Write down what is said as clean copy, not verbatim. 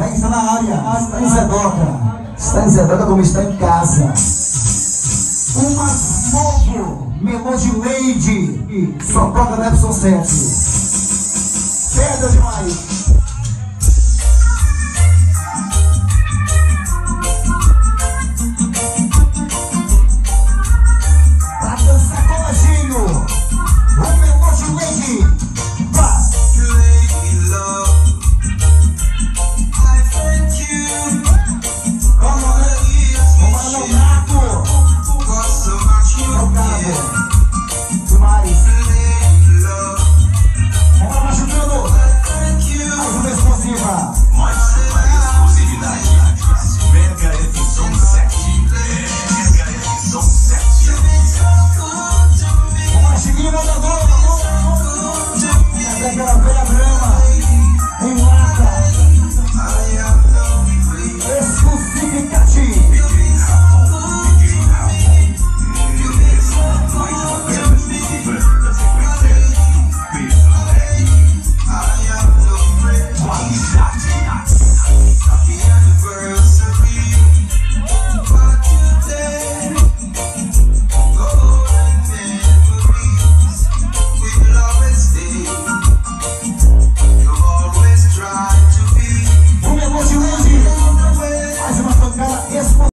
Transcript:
Mike está na área, está em Zedoca. Está em Zedoca como está em casa. Uma novo Melody Lady. Só toca na Epson 7. Pedra demais.